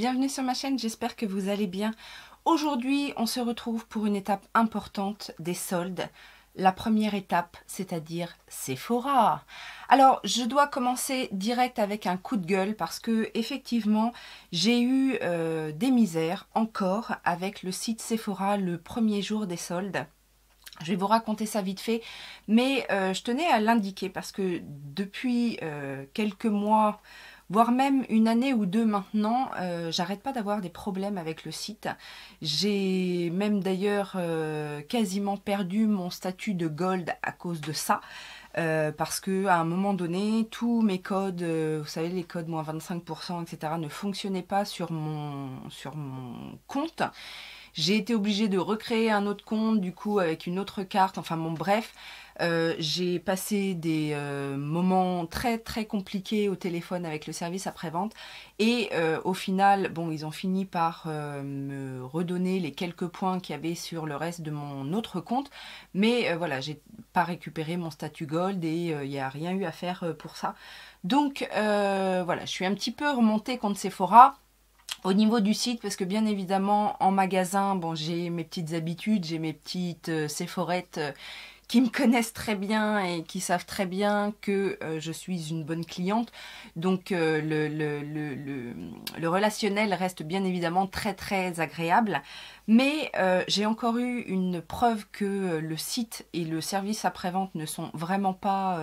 bienvenue sur ma chaîne, j'espère que vous allez bien. Aujourd'hui, on se retrouve pour une étape importante des soldes. La première étape, c'est-à-dire Sephora. Alors, je dois commencer direct avec un coup de gueule parce que effectivement, j'ai eu des misères encore avec le site Sephora le premier jour des soldes. Je vais vous raconter ça vite fait, mais je tenais à l'indiquer parce que depuis quelques mois, voire même une année ou deux maintenant, j'arrête pas d'avoir des problèmes avec le site. J'ai même d'ailleurs quasiment perdu mon statut de gold à cause de ça. Parce que à un moment donné, tous mes codes, vous savez les codes moins 25%, etc. ne fonctionnaient pas sur mon compte. J'ai été obligée de recréer un autre compte, du coup, avec une autre carte. Enfin bon, bref, j'ai passé des moments très très compliqués au téléphone avec le service après-vente. Et au final, bon, ils ont fini par me redonner les quelques points qu'il y avait sur le reste de mon autre compte. Mais voilà, j'ai pas récupéré mon statut gold et il n'y a rien eu à faire pour ça. Donc voilà, je suis un petit peu remontée contre Sephora. Au niveau du site, parce que bien évidemment, en magasin, bon, j'ai mes petites habitudes, j'ai mes petites Sephorettes qui me connaissent très bien et qui savent très bien que je suis une bonne cliente. Donc le relationnel reste bien évidemment très très agréable. Mais j'ai encore eu une preuve que le site et le service après-vente ne sont vraiment pas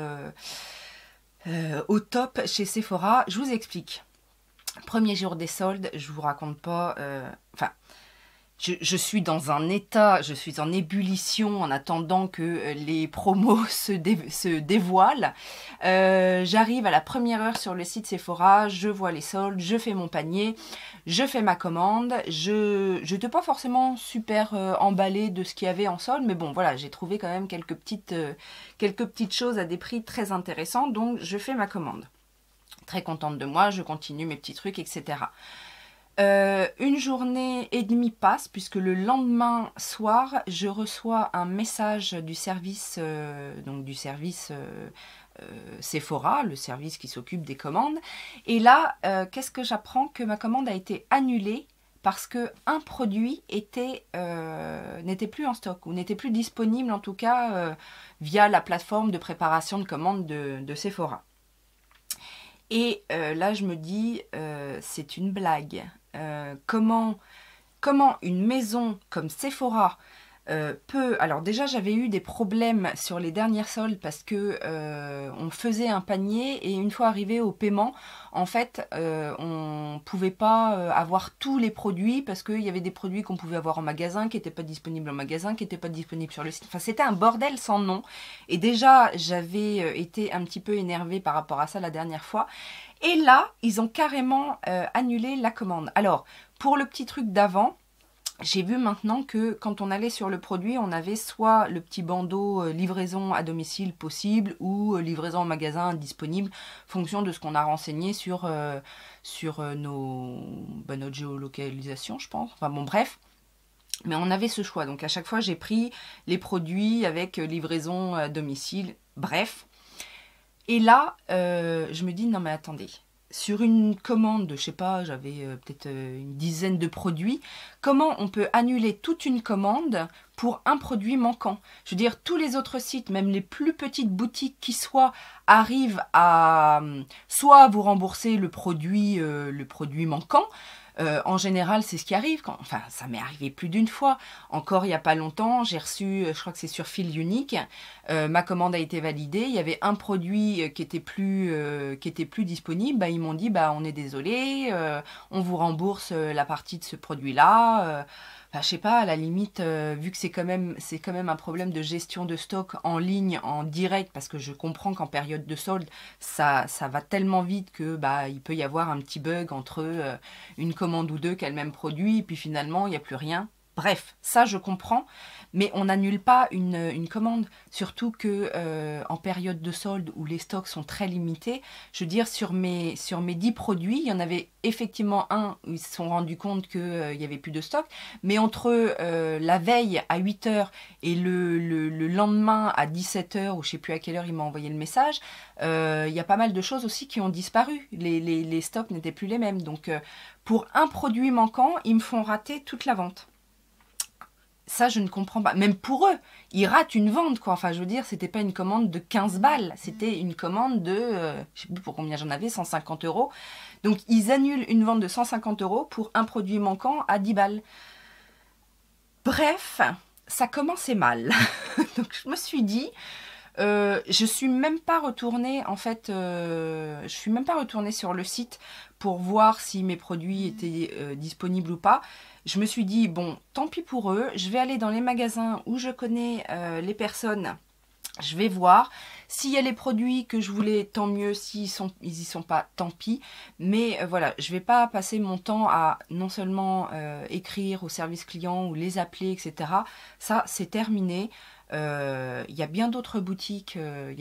au top chez Sephora. Je vous explique. Premier jour des soldes, je vous raconte pas, enfin, je suis dans un état, je suis en ébullition en attendant que les promos se dévoilent. J'arrive à la première heure sur le site Sephora, je vois les soldes, je fais mon panier, je fais ma commande. Je n'étais pas forcément super emballée de ce qu'il y avait en solde, mais bon, voilà, j'ai trouvé quand même quelques petites choses à des prix très intéressants, donc je fais ma commande. Très contente de moi, je continue mes petits trucs, etc. Une journée et demie passe, puisque le lendemain soir, je reçois un message du service, Sephora, le service qui s'occupe des commandes. Et là, qu'est-ce que j'apprends? Que ma commande a été annulée parce qu'un produit n'était plus en stock, ou n'était plus disponible, en tout cas, via la plateforme de préparation de commandes de Sephora. Et là, je me dis, c'est une blague. Comment une maison comme Sephora peut... Alors déjà, j'avais eu des problèmes sur les dernières soldes parce que on faisait un panier et une fois arrivé au paiement, en fait, on pouvait pas avoir tous les produits parce qu'il y avait des produits qu'on pouvait avoir en magasin, qui n'étaient pas disponibles en magasin, qui n'étaient pas disponibles sur le site. Enfin, c'était un bordel sans nom. Et déjà, j'avais été un petit peu énervée par rapport à ça la dernière fois. Et là, ils ont carrément annulé la commande. Alors, pour le petit truc d'avant, j'ai vu maintenant que quand on allait sur le produit, on avait soit le petit bandeau livraison à domicile possible ou livraison en magasin disponible, fonction de ce qu'on a renseigné sur notre géolocalisation, je pense. Enfin bon, bref. Mais on avait ce choix. Donc à chaque fois, j'ai pris les produits avec livraison à domicile. Bref. Et là, je me dis, non mais attendez, sur une commande de, je sais pas, j'avais peut-être une dizaine de produits, comment on peut annuler toute une commande pour un produit manquant? Je veux dire, tous les autres sites, même les plus petites boutiques qui soient, arrivent à soit vous rembourser le produit manquant. En général, c'est ce qui arrive. Enfin, ça m'est arrivé plus d'une fois. Encore il n'y a pas longtemps, j'ai reçu, je crois que c'est sur Fil Unique, ma commande a été validée. Il y avait un produit qui était plus disponible. Bah, ils m'ont dit, bah, on est désolé, on vous rembourse la partie de ce produit-là. Enfin, je sais pas, à la limite, vu que c'est quand même un problème de gestion de stock en ligne, en direct, parce que je comprends qu'en période de solde, ça va tellement vite que bah il peut y avoir un petit bug entre une commande ou deux qui a le même produit, et puis finalement, il n'y a plus rien. Bref, ça je comprends, mais on n'annule pas une commande, surtout que en période de solde où les stocks sont très limités, je veux dire sur mes 10 produits, il y en avait effectivement un où ils se sont rendus compte qu'il n'y avait plus de stock, mais entre la veille à 8 heures et le lendemain à 17 heures, ou je ne sais plus à quelle heure il m'a envoyé le message, il y a pas mal de choses aussi qui ont disparu, les stocks n'étaient plus les mêmes, donc pour un produit manquant, ils me font rater toute la vente. Ça, je ne comprends pas. Même pour eux, ils ratent une vente, quoi. Enfin, je veux dire, c'était pas une commande de 15 balles. C'était une commande de, je sais plus pour combien j'en avais, 150 euros. Donc, ils annulent une vente de 150 euros pour un produit manquant à 10 balles. Bref, ça commençait mal. Donc, je me suis dit, je suis même pas retournée, en fait, je suis même pas retournée sur le site pour voir si mes produits étaient disponibles ou pas. Je me suis dit, bon, tant pis pour eux, je vais aller dans les magasins où je connais les personnes, je vais voir. S'il y a les produits que je voulais, tant mieux. S'ils y sont pas, tant pis. Mais voilà, je vais pas passer mon temps à non seulement écrire au service client ou les appeler, etc. Ça, c'est terminé. Il y a bien d'autres boutiques,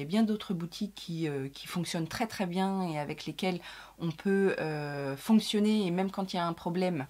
qui fonctionnent très très bien et avec lesquelles on peut fonctionner, et même quand il y a un problème,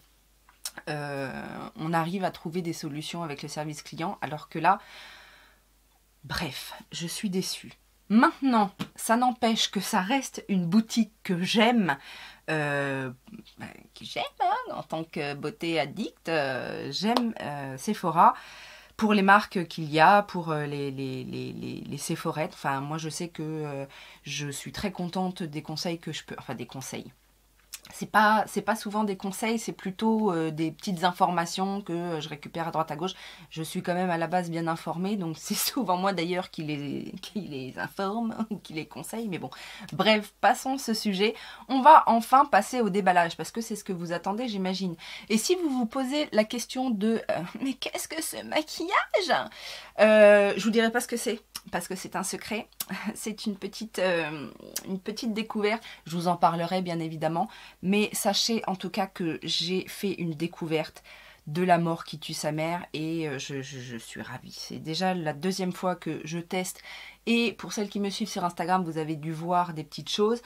on arrive à trouver des solutions avec le service client, alors que là, bref, je suis déçue. Maintenant, ça n'empêche que ça reste une boutique que j'aime, hein, en tant que beauté addict, j'aime Sephora. Pour les marques qu'il y a, pour les Sephorettes, enfin moi je sais que je suis très contente des conseils que je peux, enfin des conseils. C'est pas souvent des conseils, c'est plutôt des petites informations que je récupère à droite à gauche. Je suis quand même à la base bien informée, donc c'est souvent moi d'ailleurs qui les informe ou qui les conseille. Mais bon, bref, passons ce sujet. On va enfin passer au déballage, parce que c'est ce que vous attendez, j'imagine. Et si vous vous posez la question de mais qu'est-ce que ce maquillage, je vous dirai pas ce que c'est, parce que c'est un secret. C'est une petite découverte. Je vous en parlerai bien évidemment. Mais sachez en tout cas que j'ai fait une découverte de la mort qui tue sa mère et je suis ravie. C'est déjà la deuxième fois que je teste. Et pour celles qui me suivent sur Instagram, vous avez dû voir des petites choses.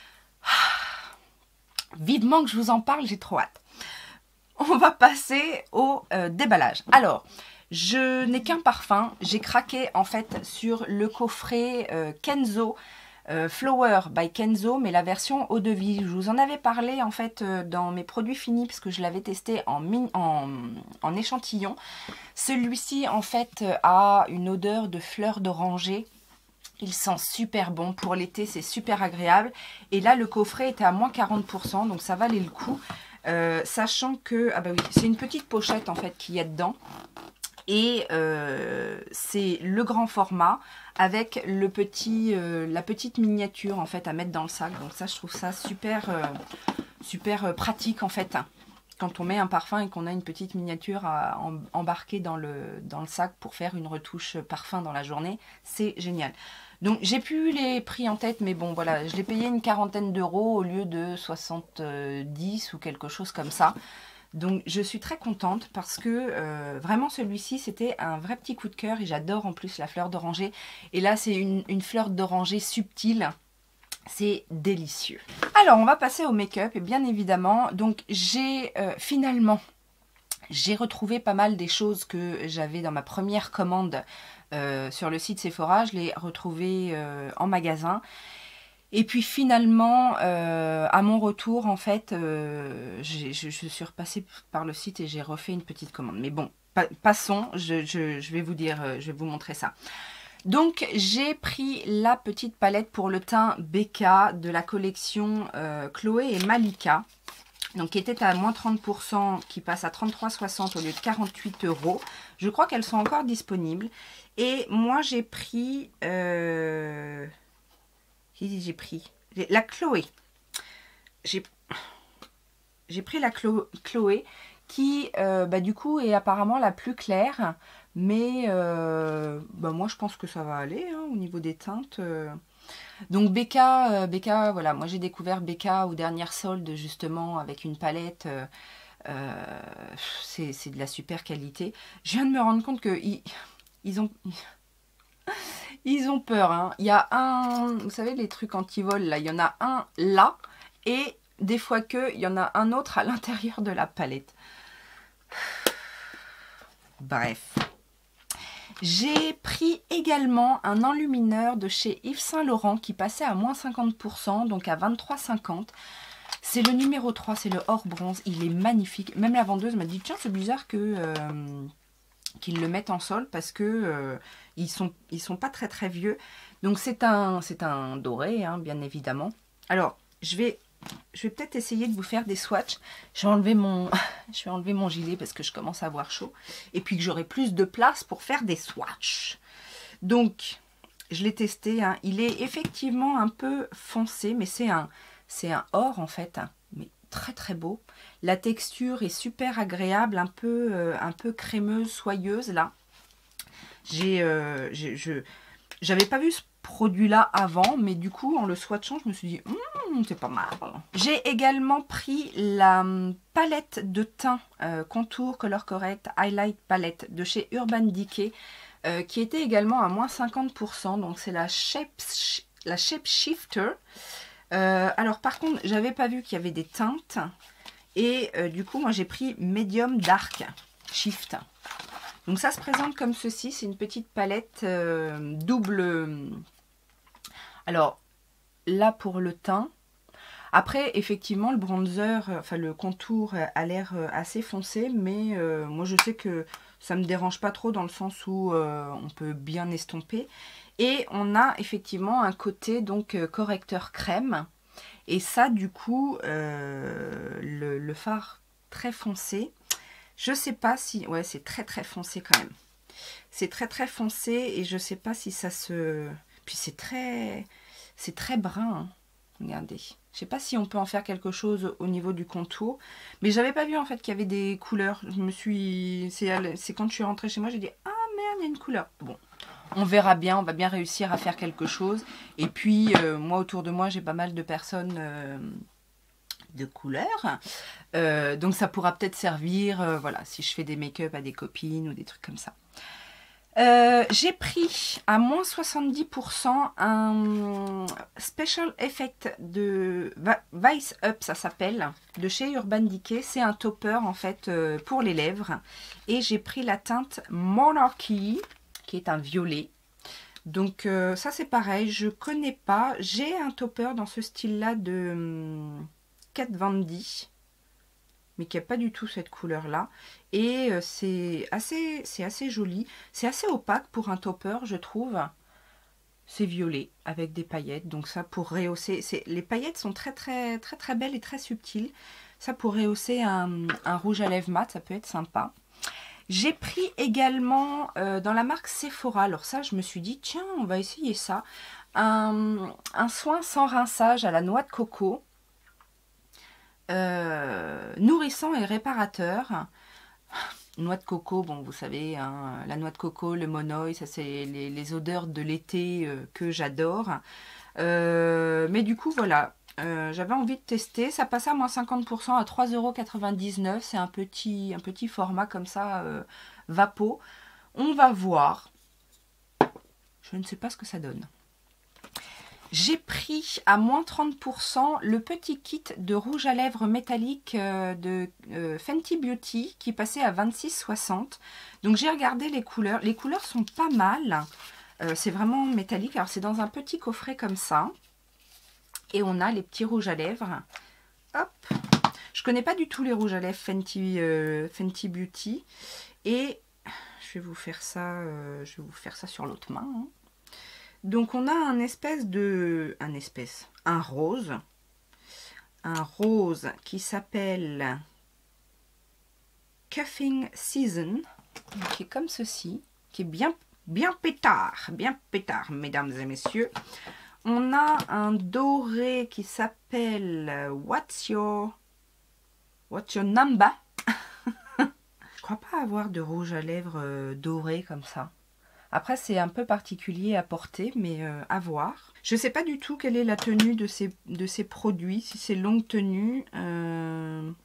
Vivement que je vous en parle, j'ai trop hâte. On va passer au déballage. Alors, je n'ai qu'un parfum. J'ai craqué en fait sur le coffret Kenzo Flower by Kenzo, mais la version eau de vie. Je vous en avais parlé en fait dans mes produits finis, parce que je l'avais testé en échantillon. Celui-ci en fait a une odeur de fleurs d'oranger. Il sent super bon. Pour l'été, c'est super agréable. Et là, le coffret était à moins 40%, donc ça valait le coup. Sachant que, ah bah oui, c'est une petite pochette en fait qu'il y a dedans. Et c'est le grand format avec la petite miniature en fait à mettre dans le sac. Donc ça, je trouve ça super, super pratique en fait. Quand on met un parfum et qu'on a une petite miniature à embarquer dans le sac pour faire une retouche parfum dans la journée, c'est génial. Donc j'ai plus les prix en tête, mais bon voilà, je l'ai payé une quarantaine d'euros au lieu de 70 ou quelque chose comme ça. Donc je suis très contente parce que vraiment celui-ci c'était un vrai petit coup de cœur et j'adore en plus la fleur d'oranger. Et là c'est une fleur d'oranger subtile, c'est délicieux. Alors on va passer au make-up et bien évidemment, donc j'ai finalement, j'ai retrouvé pas mal des choses que j'avais dans ma première commande sur le site Sephora. Je l'ai retrouvé en magasin. Et puis finalement, à mon retour, en fait, je suis repassée par le site et j'ai refait une petite commande. Mais bon, passons, je vais vous dire, je vais vous montrer ça. Donc, j'ai pris la petite palette pour le teint Becca de la collection Chloé et Malika. Donc, qui était à moins 30%, qui passe à 33,60 au lieu de 48 €. Je crois qu'elles sont encore disponibles. Et moi, j'ai pris... j'ai pris la Chloé. J'ai pris la Chloé qui, du coup, est apparemment la plus claire. Mais moi, je pense que ça va aller hein, au niveau des teintes. Donc Becca, voilà, moi j'ai découvert Becca aux dernières soldes justement avec une palette C'est de la super qualité. Je viens de me rendre compte que ils ont peur. Hein. Il y a un, vous savez les trucs anti-vol là, il y en a un là et des fois il y en a un autre à l'intérieur de la palette. Bref. J'ai pris également un enlumineur de chez Yves Saint Laurent qui passait à moins 50%, donc à 23,50. C'est le numéro 3, c'est le or bronze. Il est magnifique. Même la vendeuse m'a dit, tiens, c'est bizarre qu'ils le mettent en solde parce que ils sont pas très très vieux. Donc c'est un doré, hein, bien évidemment. Alors, je vais peut-être essayer de vous faire des swatchs. Je vais enlever mon gilet parce que je commence à avoir chaud. Et puis que j'aurai plus de place pour faire des swatchs. Donc, je l'ai testé. Hein. Il est effectivement un peu foncé, mais c'est un or en fait. Hein, mais très très beau. La texture est super agréable, un peu crémeuse, soyeuse là. J'avais pas vu ce produit-là avant, mais du coup, en le swatchant, je me suis dit, c'est pas mal. J'ai également pris la palette de teint Contour Color Correct Highlight Palette de chez Urban Decay, qui était également à moins 50%. Donc, c'est la Shape Shifter. Alors, par contre, j'avais pas vu qu'il y avait des teintes. Et du coup, moi, j'ai pris Medium Dark Shift. Donc ça se présente comme ceci, c'est une petite palette double. Alors là pour le teint. Après effectivement le bronzer, enfin le contour a l'air assez foncé, mais moi je sais que ça me dérange pas trop dans le sens où on peut bien estomper. Et on a effectivement un côté donc correcteur crème. Et ça du coup le fard très foncé. Je sais pas si... Ouais, c'est très très foncé quand même. C'est très très foncé et je sais pas si ça se... Puis c'est très brun. Hein. Regardez. Je sais pas si on peut en faire quelque chose au niveau du contour. Mais j'avais pas vu en fait qu'il y avait des couleurs. Je me suis... C'est quand je suis rentrée chez moi, j'ai dit « Ah merde, il y a une couleur !» Bon, on verra bien. On va bien réussir à faire quelque chose. Et puis, moi autour de moi, j'ai pas mal de personnes... de couleurs, donc ça pourra peut-être servir, voilà, si je fais des make-up à des copines ou des trucs comme ça. J'ai pris à moins 70% un Special Effect de Vice Up, ça s'appelle, de chez Urban Decay. C'est un topper en fait pour les lèvres. Et j'ai pris la teinte Monarchy, qui est un violet. Donc ça c'est pareil, je connais pas. J'ai un topper dans ce style-là de... Kat Von D, mais qui n'a pas du tout cette couleur là, et c'est assez joli, c'est assez opaque pour un topper je trouve, c'est violet avec des paillettes, donc ça pour rehausser, les paillettes sont très belles et très subtiles, ça pour rehausser un rouge à lèvres mat, ça peut être sympa. J'ai pris également dans la marque Sephora, alors ça je me suis dit tiens on va essayer ça, un soin sans rinçage à la noix de coco. Nourrissant et réparateur. Noix de coco, bon vous savez, hein, la noix de coco, le monoï, ça c'est les odeurs de l'été que j'adore. Mais du coup voilà, j'avais envie de tester, ça passe à moins 50% à 3,99 €, c'est un petit format comme ça, Vapo. On va voir, je ne sais pas ce que ça donne. J'ai pris à moins 30% le petit kit de rouge à lèvres métallique de Fenty Beauty qui passait à 26,60 €. Donc j'ai regardé les couleurs. Les couleurs sont pas mal. C'est vraiment métallique. Alors c'est dans un petit coffret comme ça. Et on a les petits rouges à lèvres. Hop. Je connais pas du tout les rouges à lèvres Fenty Beauty. Et je vais vous faire ça sur l'autre main. Hein. Donc on a un rose qui s'appelle Cuffing Season, qui est comme ceci, qui est bien pétard, mesdames et messieurs. On a un doré qui s'appelle What's Your Number. Je crois pas avoir de rouge à lèvres doré comme ça. Après, c'est un peu particulier à porter, mais à voir. Je ne sais pas du tout quelle est la tenue de ces produits, si c'est longue tenue.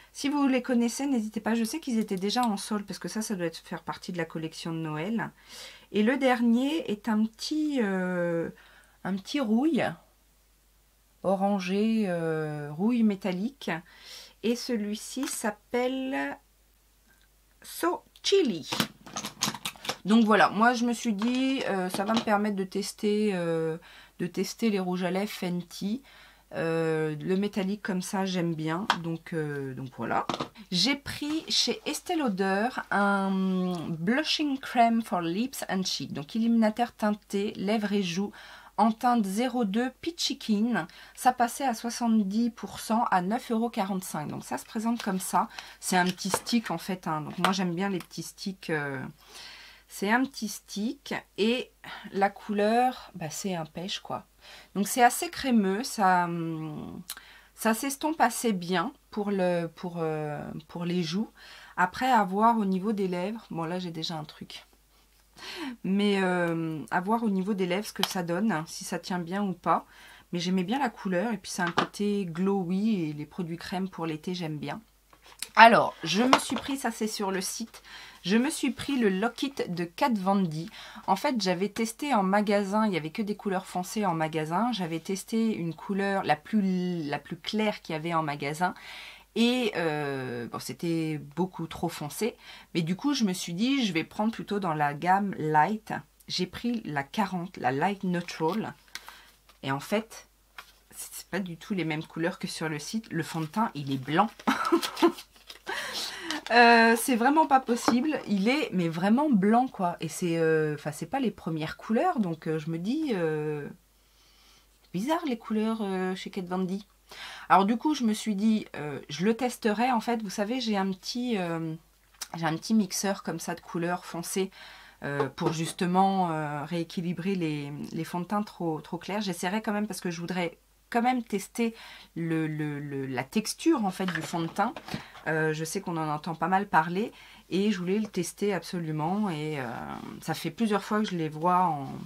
Si vous les connaissez, n'hésitez pas. Je sais qu'ils étaient déjà en solde parce que ça doit faire partie de la collection de Noël. Et le dernier est un petit rouille orangé, rouille métallique. Et celui-ci s'appelle So Chili. Donc voilà, moi je me suis dit, ça va me permettre de tester les rouges à lèvres Fenty. Le métallique comme ça, j'aime bien. Donc voilà. J'ai pris chez Estée Lauder un Blushing Cream for Lips and Cheek. Donc illuminateur teinté, lèvres et joues en teinte 02 Peachy Keen. Ça passait à 70% à 9,45 €. Donc ça se présente comme ça. C'est un petit stick en fait. Hein. Donc moi j'aime bien les petits sticks. C'est un petit stick et la couleur, bah, c'est un pêche quoi. Donc c'est assez crémeux, ça s'estompe assez bien pour les joues. Après à voir au niveau des lèvres, bon là j'ai déjà un truc. Mais à voir au niveau des lèvres ce que ça donne, si ça tient bien ou pas. Mais j'aimais bien la couleur et puis c'est un côté glowy et les produits crème pour l'été j'aime bien. Alors, je me suis pris, ça c'est sur le site, je me suis pris le Lock It de Kat Von D. En fait, j'avais testé en magasin, il n'y avait que des couleurs foncées en magasin. J'avais testé une couleur la plus claire qu'il y avait en magasin. Et bon, c'était beaucoup trop foncé. Mais du coup, je me suis dit, je vais prendre plutôt dans la gamme Light. J'ai pris la 40, la Light Neutral. Et en fait, c'est pas du tout les mêmes couleurs que sur le site. Le fond de teint, il est blanc. C'est vraiment pas possible, il est mais vraiment blanc quoi, et c'est pas les premières couleurs, donc je me dis bizarre les couleurs chez Kat Von D. Alors du coup je me suis dit je le testerai en fait, vous savez j'ai un petit mixeur comme ça de couleurs foncées pour justement rééquilibrer les fonds de teint trop clairs. J'essaierai quand même parce que je voudrais quand même tester la texture en fait du fond de teint. Je sais qu'on en entend pas mal parler et je voulais le tester absolument et ça fait plusieurs fois que je les vois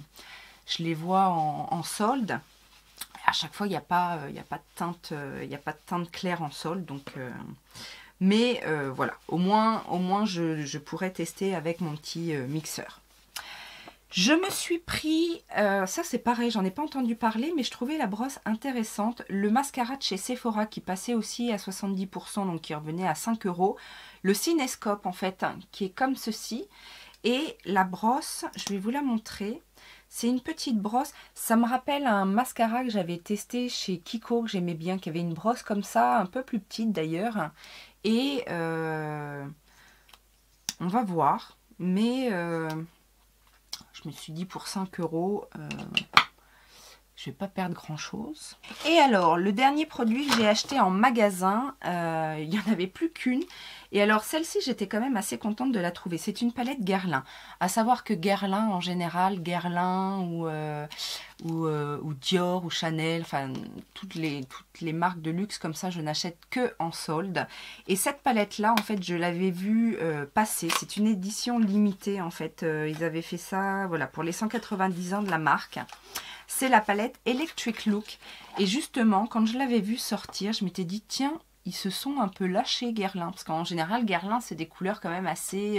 en solde. À chaque fois il n'y a pas de teinte claire en solde, donc mais voilà, au moins je pourrais tester avec mon petit mixeur. Je me suis pris, ça c'est pareil, j'en ai pas entendu parler, mais je trouvais la brosse intéressante. Le mascara de chez Sephora qui passait aussi à 70%, donc qui revenait à 5 €. Le Cinescope en fait, qui est comme ceci. Et la brosse, je vais vous la montrer. C'est une petite brosse, ça me rappelle un mascara que j'avais testé chez Kiko, que j'aimais bien, qui avait une brosse comme ça, un peu plus petite d'ailleurs. Et on va voir, mais... je me suis dit pour 5 €, je vais pas perdre grand chose. Et alors, le dernier produit que j'ai acheté en magasin, il n'y en avait plus qu'une. Et alors celle-ci, j'étais quand même assez contente de la trouver. C'est une palette Guerlain. À savoir que Guerlain, en général, Guerlain ou Dior ou Chanel, enfin toutes les marques de luxe comme ça, je n'achète que en solde. Et cette palette-là, en fait, je l'avais vue passer. C'est une édition limitée, en fait. Ils avaient fait ça, voilà, pour les 190 ans de la marque. C'est la palette Electric Look. Et justement, quand je l'avais vue sortir, je m'étais dit, tiens, ils se sont un peu lâchés Guerlain. Parce qu'en général, Guerlain, c'est des couleurs quand même assez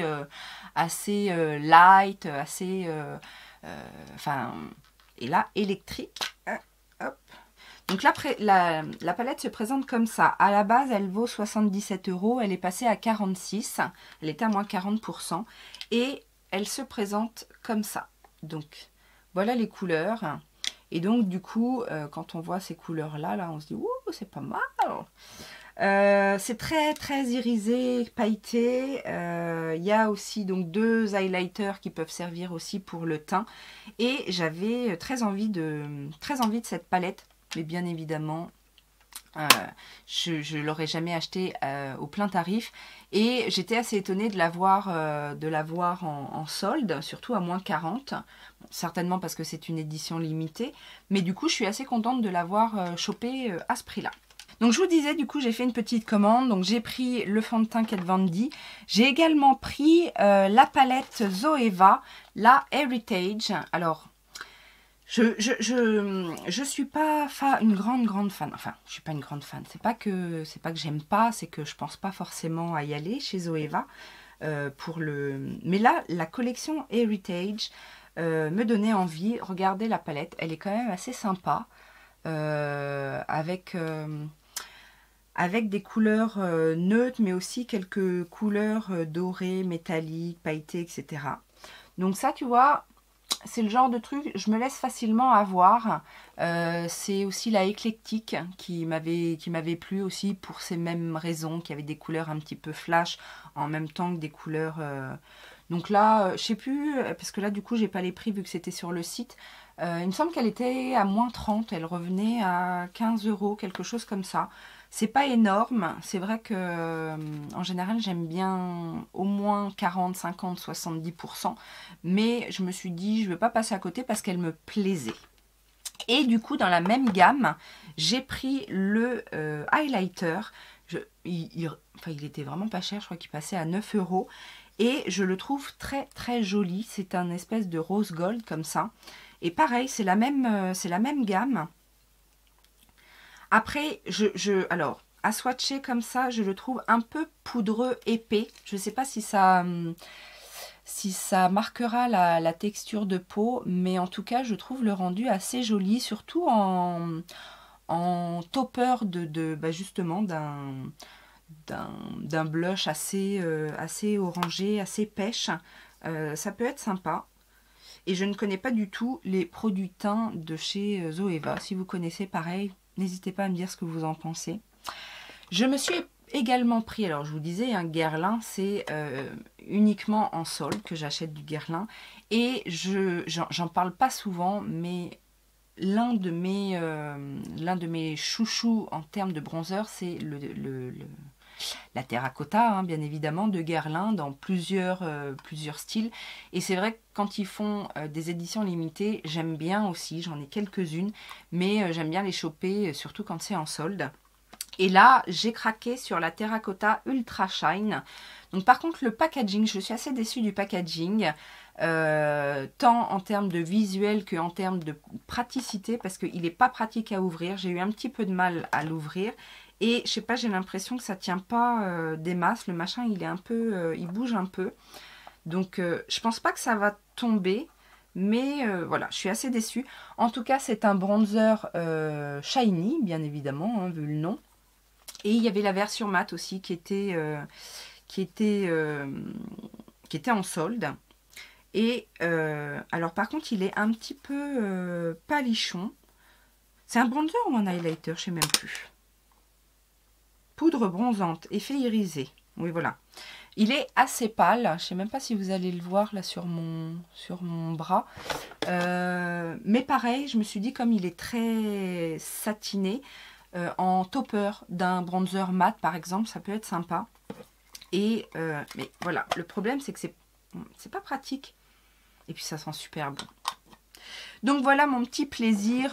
light, assez... enfin... et là, électrique. Hop. Donc là, la palette se présente comme ça. À la base, elle vaut 77 €. Elle est passée à 46. Elle était à moins 40%. Et elle se présente comme ça. Donc, voilà les couleurs. Et donc, du coup, quand on voit ces couleurs-là, là, on se dit, ouh, c'est pas mal. C'est très, très irisé, pailleté. Il y a aussi donc 2 highlighters qui peuvent servir aussi pour le teint. Et j'avais très envie de cette palette. Mais bien évidemment, je ne l'aurais jamais acheté au plein tarif. Et j'étais assez étonnée de l'avoir en solde, surtout à moins 40. Bon, certainement parce que c'est une édition limitée. Mais du coup, je suis assez contente de l'avoir chopé à ce prix-là. Donc je vous disais, du coup, j'ai fait une petite commande. Donc j'ai pris le fond de teint Kat Von D. J'ai également pris la palette Zoeva, la Heritage. Alors... Je suis pas une grande fan. Enfin, je suis pas une grande fan. C'est pas que j'aime pas, c'est que je pense pas forcément à y aller chez Zoeva pour le. Mais là, la collection Heritage me donnait envie. Regardez la palette, elle est quand même assez sympa avec des couleurs neutres, mais aussi quelques couleurs dorées, métalliques, pailletées, etc. Donc ça, tu vois. C'est le genre de truc, je me laisse facilement avoir. C'est aussi la éclectique qui m'avait plu aussi pour ces mêmes raisons, qui avait des couleurs un petit peu flash en même temps que des couleurs. Donc là, je sais plus, parce que là du coup j'ai pas les prix vu que c'était sur le site. Il me semble qu'elle était à moins 30, elle revenait à 15 €, quelque chose comme ça. C'est pas énorme, c'est vrai que en général j'aime bien au moins 40, 50, 70%, mais je me suis dit je ne vais pas passer à côté parce qu'elle me plaisait. Et du coup dans la même gamme, j'ai pris le highlighter, il était vraiment pas cher, je crois qu'il passait à 9 € et je le trouve très très joli, c'est un espèce de rose gold comme ça. Et pareil, c'est la même gamme. Après, alors, à swatcher comme ça, je le trouve un peu poudreux, épais. Je ne sais pas si ça marquera la texture de peau, mais en tout cas, je trouve le rendu assez joli, surtout en topper justement d'un blush assez orangé, assez pêche. Ça peut être sympa. Et je ne connais pas du tout les produits teints de chez Zoeva. Si vous connaissez, pareil, n'hésitez pas à me dire ce que vous en pensez. Je me suis également pris, alors je vous disais, un Guerlain, c'est uniquement en solde que j'achète du Guerlain. Et j'en parle pas souvent, mais l'un de mes chouchous en termes de bronzer, c'est la terracotta, hein, bien évidemment, de Guerlain dans plusieurs styles. Et c'est vrai que quand ils font des éditions limitées, j'aime bien aussi, j'en ai quelques-unes, mais j'aime bien les choper, surtout quand c'est en solde. Et là, j'ai craqué sur la terracotta Ultra Shine. Donc par contre, le packaging, je suis assez déçue du packaging, tant en termes de visuel qu'en termes de praticité, parce qu'il n'est pas pratique à ouvrir. J'ai eu un petit peu de mal à l'ouvrir. Et je sais pas, j'ai l'impression que ça tient pas des masses. Le machin, il est un peu, il bouge un peu. Donc, je pense pas que ça va tomber. Mais voilà, je suis assez déçue. En tout cas, c'est un bronzer shiny, bien évidemment, hein, vu le nom. Et il y avait la version mat aussi qui était en solde. Et alors, par contre, il est un petit peu palichon. C'est un bronzer ou un highlighter? Je sais même plus. Poudre bronzante, effet irisé. Oui, voilà. Il est assez pâle. Je ne sais même pas si vous allez le voir là sur mon bras. Mais pareil, je me suis dit, comme il est très satiné, en topper d'un bronzer mat, par exemple, ça peut être sympa. Et mais voilà, le problème, c'est que c'est pas pratique. Et puis, ça sent super bon. Donc, voilà mon petit plaisir,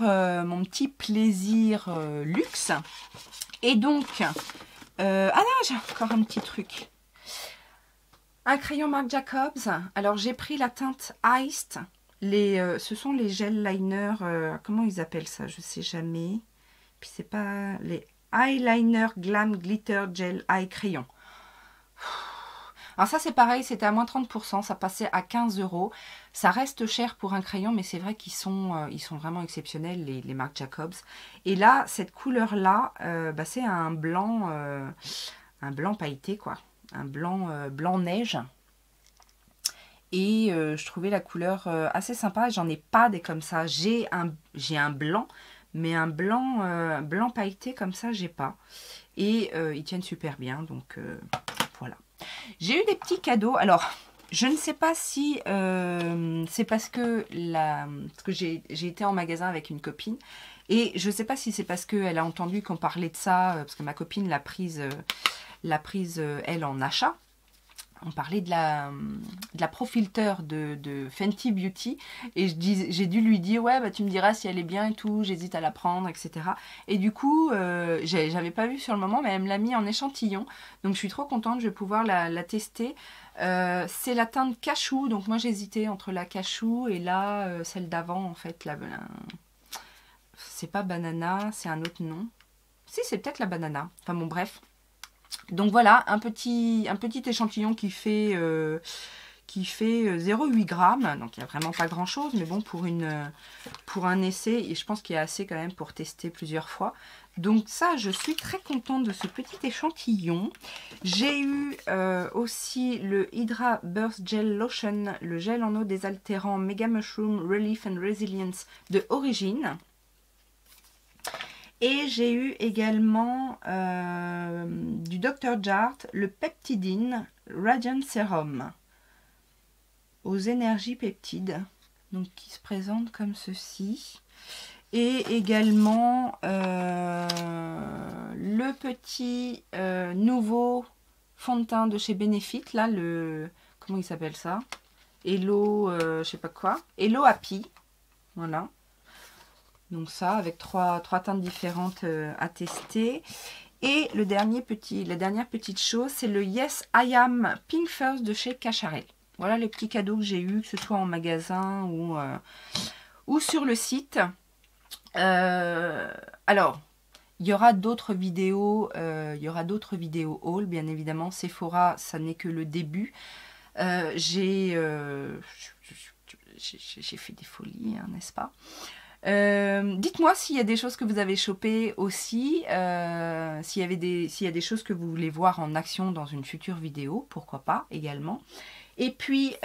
luxe. Et donc, ah là, j'ai encore un petit truc. Un crayon Marc Jacobs. Alors, j'ai pris la teinte Iced. Ce sont les gel liners. Comment ils appellent ça? Je sais jamais. Puis, c'est pas les Eyeliner Glam Glitter Gel Eye Crayon. Alors ça c'est pareil, c'était à moins 30%, ça passait à 15 €. Ça reste cher pour un crayon, mais c'est vrai qu'ils sont vraiment exceptionnels, les Marc Jacobs. Et là, cette couleur-là, c'est un blanc pailleté, quoi. Un blanc neige. Et je trouvais la couleur assez sympa. J'en ai pas des comme ça. J'ai un blanc, mais un blanc pailleté comme ça, j'ai pas. Et ils tiennent super bien, donc voilà. J'ai eu des petits cadeaux. Alors, je ne sais pas si c'est parce que j'ai été en magasin avec une copine. Et je ne sais pas si c'est parce qu'elle a entendu qu'on parlait de ça, parce que ma copine l'a prise, elle, en achat. on parlait de la Pro Filter de Fenty Beauty et j'ai dû lui dire ouais bah tu me diras si elle est bien et tout, j'hésite à la prendre, etc. Et du coup j'avais pas vu sur le moment, mais elle me l'a mis en échantillon, donc je suis trop contente, je vais pouvoir la tester. C'est la teinte cachou, donc moi j'hésitais entre la cachou et là celle d'avant en fait, c'est pas banana, c'est un autre nom. Si, c'est peut-être la banana, enfin bon bref. Donc voilà, un petit échantillon qui fait 0,8 grammes. Donc il n'y a vraiment pas grand chose, mais bon, pour un essai, et je pense qu'il y a assez quand même pour tester plusieurs fois. Donc ça, je suis très contente de ce petit échantillon. J'ai eu aussi le Hydra Burst Gel Lotion, le gel en eau désaltérant Mega Mushroom Relief and Resilience de Origine. Et j'ai eu également du Dr. Jart, le Peptidine Radiant Serum aux énergies peptides, donc qui se présente comme ceci. Et également le petit nouveau fond de teint de chez Benefit, là, comment il s'appelle ça? Hello, je sais pas quoi. Hello Happy, voilà. Donc ça, avec trois teintes différentes à tester. Et la dernière petite chose, c'est le Yes I Am Pink First de chez Cacharel. Voilà les petits cadeaux que j'ai eu, que ce soit en magasin ou sur le site. Alors, il y aura d'autres vidéos, haul, bien évidemment. Sephora, ça n'est que le début. J'ai fait des folies, hein, n'est-ce pas? Dites-moi s'il y a des choses que vous avez chopées aussi, s'il y a des choses que vous voulez voir en action dans une future vidéo, pourquoi pas également. Et puis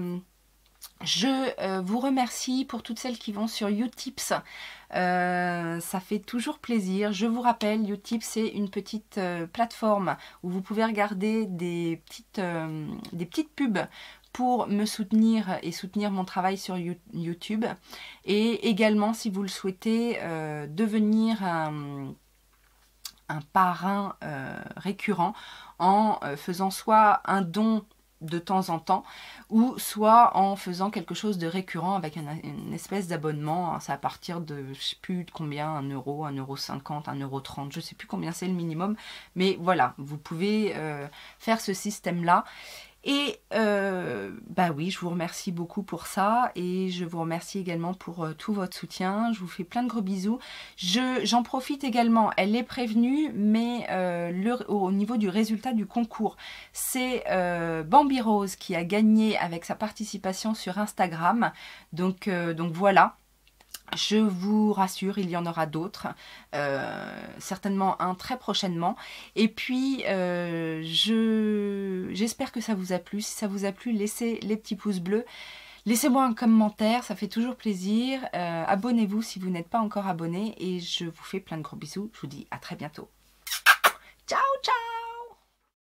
je vous remercie pour toutes celles qui vont sur Utips. Ça fait toujours plaisir. Je vous rappelle, Utip, c'est une petite plateforme où vous pouvez regarder des petites pubs pour me soutenir et soutenir mon travail sur YouTube. Et également, si vous le souhaitez, devenir un parrain récurrent en faisant soit un don de temps en temps, ou soit en faisant quelque chose de récurrent avec une espèce d'abonnement. C'est à partir de, je sais plus de combien, 1 euro, 1,50 €, 1,30 €, je sais plus combien c'est le minimum, mais voilà, vous pouvez faire ce système-là. Et bah oui, je vous remercie beaucoup pour ça et je vous remercie également pour tout votre soutien. Je vous fais plein de gros bisous. J'en profite également, elle est prévenue, mais au niveau du résultat du concours, c'est Bambi Rose qui a gagné avec sa participation sur Instagram. Donc voilà. Je vous rassure, il y en aura d'autres, certainement un très prochainement. Et puis, j'espère que ça vous a plu. Si ça vous a plu, laissez les petits pouces bleus. Laissez-moi un commentaire, ça fait toujours plaisir. Abonnez-vous si vous n'êtes pas encore abonné. Et je vous fais plein de gros bisous. Je vous dis à très bientôt. Ciao, ciao!